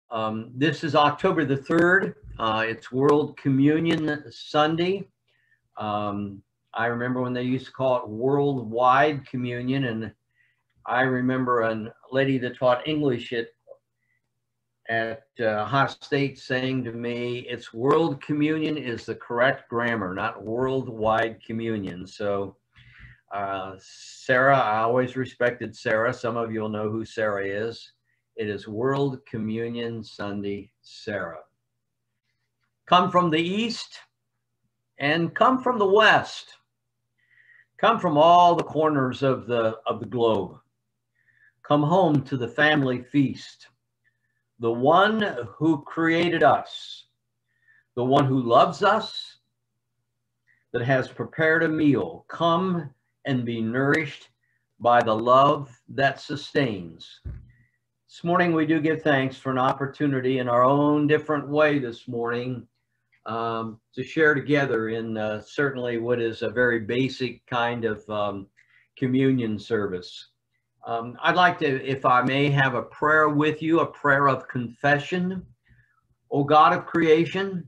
This is October the 3rd. It's World Communion Sunday. I remember when they used to call it Worldwide Communion, and I remember a lady that taught English at Ohio State saying to me, it's World Communion is the correct grammar, not Worldwide Communion. So Sarah, I always respected Sarah. Some of you will know who Sarah is. It is World Communion Sunday, Sarah. Come from the east and come from the west. Come from all the corners of the globe. Come home to the family feast. The one who created us, the one who loves us, that has prepared a meal. Come and be nourished by the love that sustains. This morning, we do give thanks for an opportunity in our own different way this morning to share together in certainly what is a very basic kind of communion service. I'd like to, if I may, have a prayer with you, a prayer of confession. O God of creation,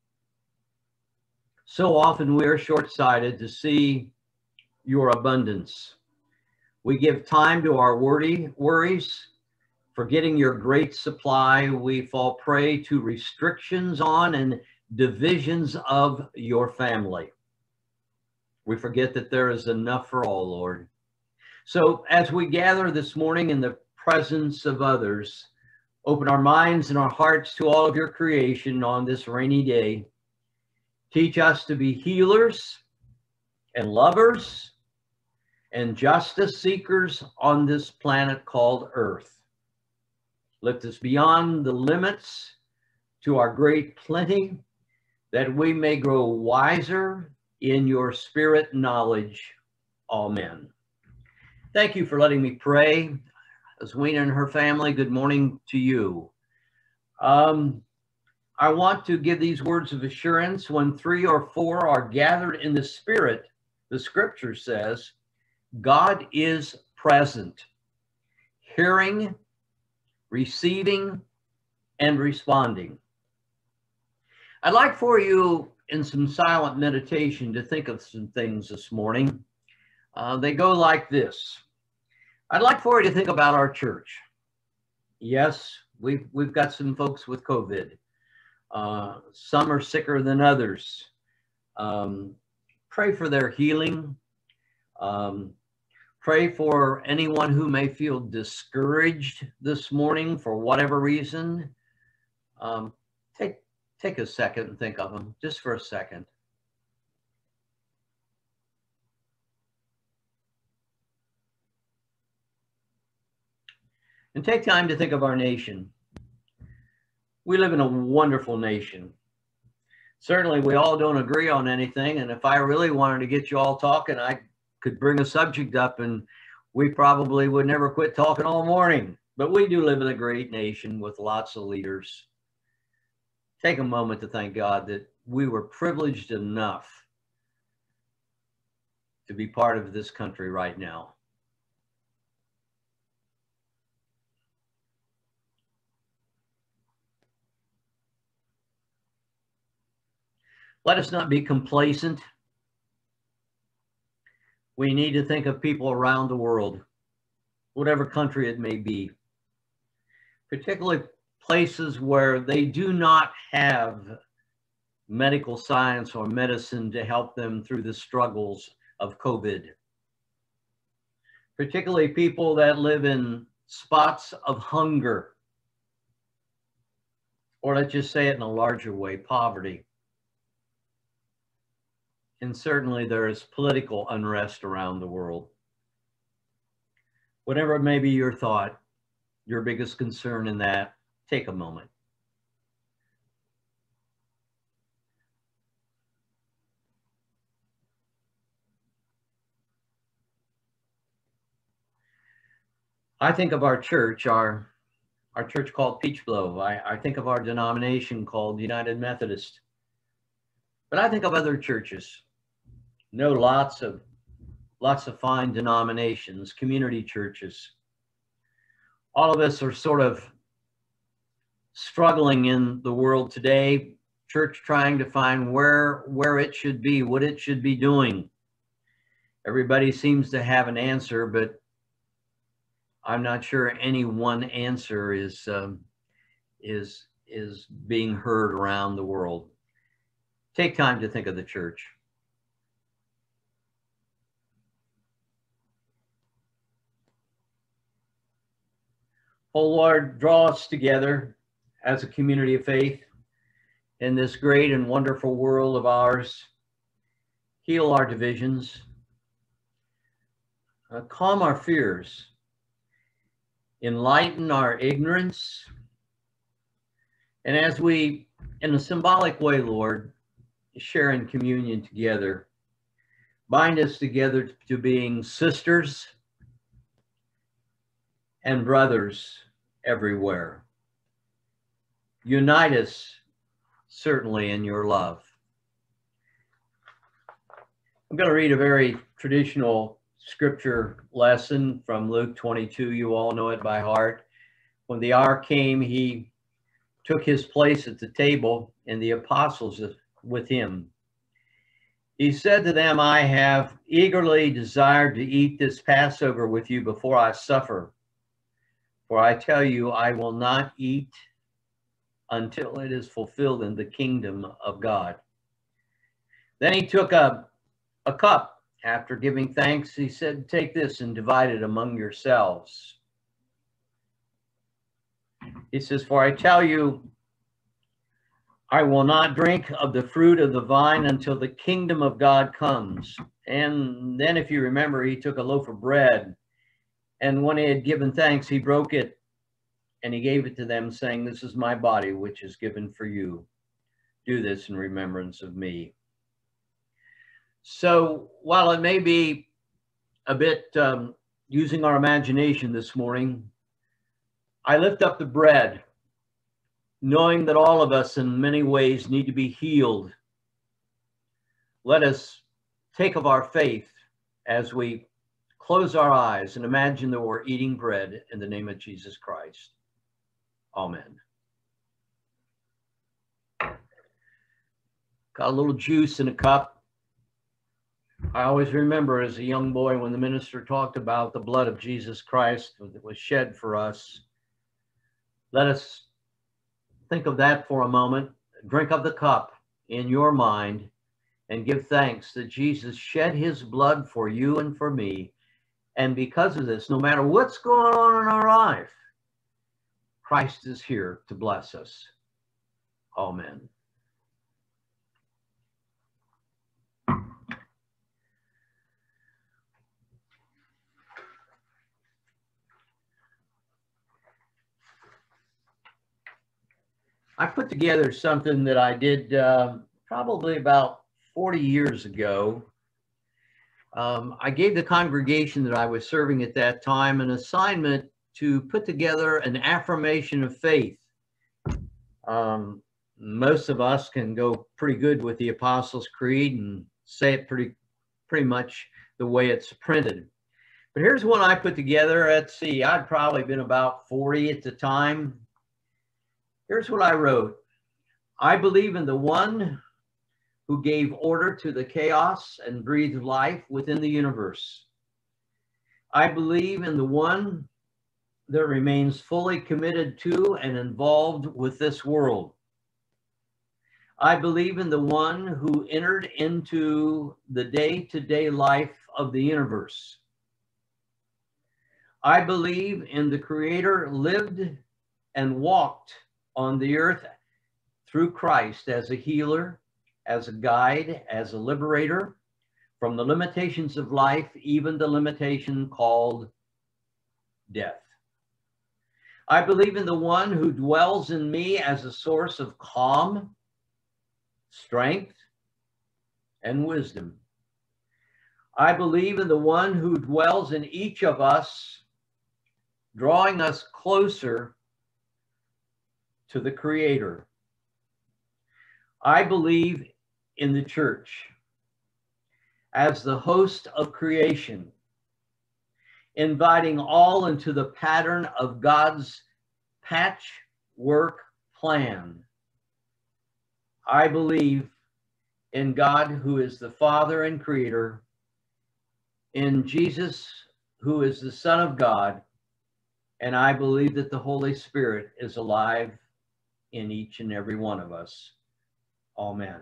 so often we are short-sighted to see your abundance. We give time to our worries. Forgetting your great supply, we fall prey to restrictions on and divisions of your family. We forget that there is enough for all, Lord. So as we gather this morning in the presence of others, open our minds and our hearts to all of your creation on this rainy day. Teach us to be healers and lovers and justice seekers on this planet called Earth. Lift us beyond the limits to our great plenty, that we may grow wiser in your spirit knowledge. Amen. Thank you for letting me pray. Aswina and her family, good morning to you. I want to give these words of assurance. When 3 or 4 are gathered in the Spirit, the scripture says, God is present, hearing, receiving, and responding. I'd like for you in some silent meditation to think of some things this morning. They go like this. I'd like for you to think about our church. Yes, we've got some folks with COVID. Some are sicker than others. Pray for their healing. Pray for anyone who may feel discouraged this morning for whatever reason. Take a second and think of them, just for a second. And take time to think of our nation. We live in a wonderful nation. Certainly, we all don't agree on anything, and if I really wanted to get you all talking, I could bring a subject up and we probably would never quit talking all morning. But we do live in a great nation with lots of leaders. Take a moment to thank God that we were privileged enough to be part of this country right now. Let us not be complacent. We need to think of people around the world, whatever country it may be, particularly places where they do not have medical science or medicine to help them through the struggles of COVID. Particularly people that live in spots of hunger, or let's just say it in a larger way, poverty. And certainly there is political unrest around the world. Whatever may be your thought, your biggest concern in that, take a moment. I think of our church, our church called Peach Blow. I think of our denomination called United Methodist. But I think of other churches. Know lots of fine denominations, community churches. All of us are sort of struggling in the world today. Church trying to find where it should be, what it should be doing. Everybody seems to have an answer, but I'm not sure any one answer is being heard around the world. Take time to think of the church. Oh Lord, draw us together as a community of faith in this great and wonderful world of ours. Heal our divisions. Calm our fears. Enlighten our ignorance. And as we, in a symbolic way, Lord, share in communion together, bind us together to being sisters and brothers everywhere. Unite us certainly in your love. I'm going to read a very traditional scripture lesson from Luke 22. You all know it by heart. When the hour came, he took his place at the table and the apostles with him. He said to them, I have eagerly desired to eat this Passover with you before I suffer. For I tell you, I will not eat until it is fulfilled in the kingdom of God. Then he took a cup. After giving thanks, he said, take this and divide it among yourselves. He says, for I tell you, I will not drink of the fruit of the vine until the kingdom of God comes. And then if you remember, he took a loaf of bread, and when he had given thanks, he broke it and he gave it to them, saying, this is my body, which is given for you. Do this in remembrance of me. So while it may be a bit using our imagination this morning, I lift up the bread, knowing that all of us in many ways need to be healed. Let us take of our faith as we close our eyes and imagine that we're eating bread in the name of Jesus Christ. Amen. Got a little juice in a cup. I always remember as a young boy when the minister talked about the blood of Jesus Christ that was shed for us. Let us think of that for a moment. Drink of the cup in your mind and give thanks that Jesus shed his blood for you and for me. And because of this, no matter what's going on in our life, Christ is here to bless us. Amen. I put together something that I did probably about 40 years ago. I gave the congregation that I was serving at that time an assignment to put together an affirmation of faith. Most of us can go pretty good with the Apostles' Creed and say it pretty much the way it's printed. But here's one I put together. Let's see, I'd probably been about 40 at the time. Here's what I wrote. I believe in the one who gave order to the chaos and breathed life within the universe. I believe in the one that remains fully committed to and involved with this world. I believe in the one who entered into the day-to-day life of the universe. I believe in the Creator lived and walked on the earth through Christ as a healer, as a guide, as a liberator from the limitations of life, even the limitation called death. I believe in the one who dwells in me as a source of calm, strength, and wisdom. I believe in the one who dwells in each of us, drawing us closer to the Creator. I believe in the church as the host of creation, inviting all into the pattern of God's patchwork plan. I believe in God, who is the Father and Creator, in Jesus, who is the Son of God, and I believe that the Holy Spirit is alive in each and every one of us. Amen.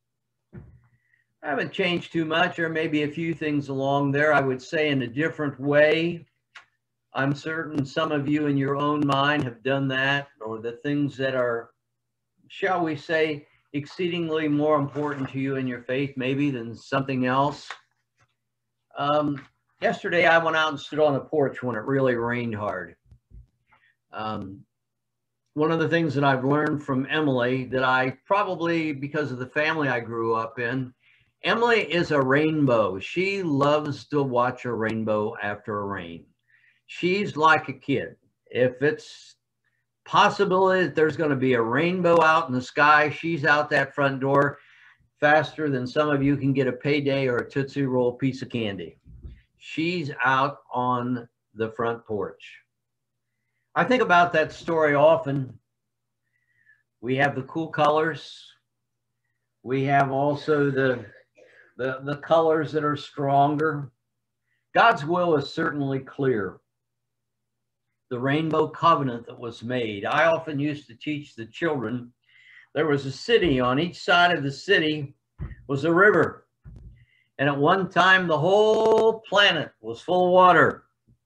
I haven't changed too much, or maybe a few things along there. I would say in a different way. I'm certain some of you in your own mind have done that, or the things that are, shall we say, exceedingly more important to you in your faith, maybe, than something else. Yesterday, I went out and stood on the porch when it really rained hard. One of the things that I've learned from Emily, that I probably, because of the family I grew up in, Emily is a rainbow. She loves to watch a rainbow after a rain. She's like a kid. If it's possibility that there's going to be a rainbow out in the sky, she's out that front door faster than some of you can get a payday or a Tootsie Roll piece of candy. She's out on the front porch. I think about that story often. We have the cool colors. We have also the colors that are stronger. God's will is certainly clear. The rainbow covenant that was made. I often used to teach the children, there was a city. On each side of the city was a river. And at one time, the whole planet was full of water.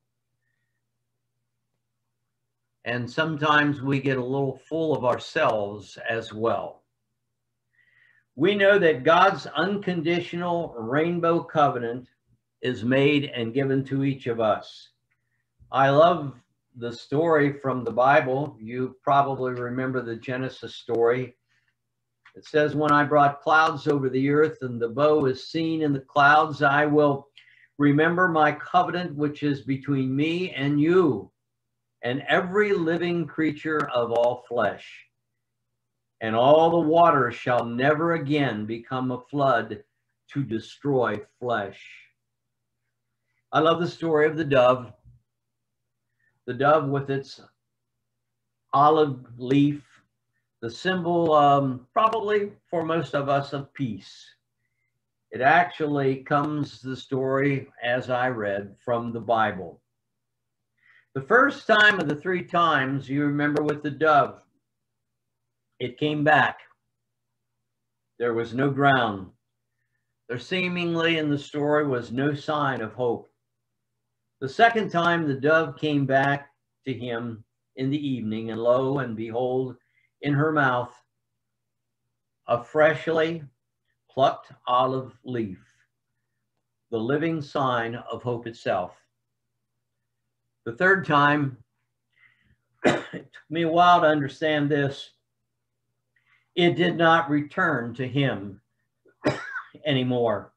And sometimes we get a little full of ourselves as well. We know that God's unconditional rainbow covenant is made and given to each of us. I love the story from the Bible. You probably remember the Genesis story. It says, when I brought clouds over the earth and the bow is seen in the clouds, I will remember my covenant, which is between me and you and every living creature of all flesh. And all the waters shall never again become a flood to destroy flesh. I love the story of the dove. The dove with its olive leaf, the symbol, probably for most of us, of peace. It actually comes, the story, as I read, from the Bible. The first time of the 3 times, you remember with the dove, it came back. There was no ground. There seemingly in the story was no sign of hope. The second time the dove came back to him in the evening, and lo and behold, in her mouth, a freshly plucked olive leaf, the living sign of hope itself. The third time, it took me a while to understand this. It did not return to him anymore.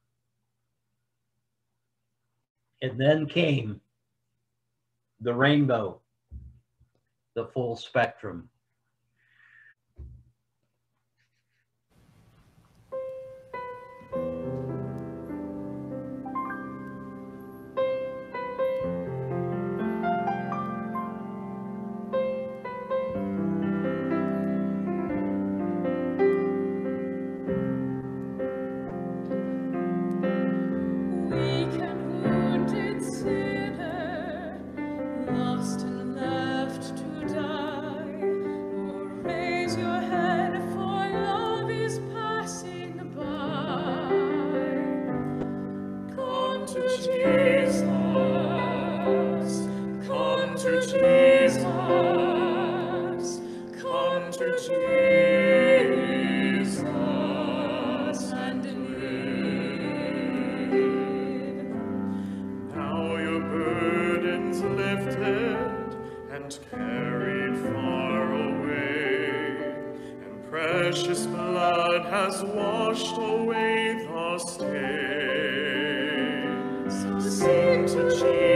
And then came the rainbow, the full spectrum. Precious blood has washed away the stain. So sing to Jesus.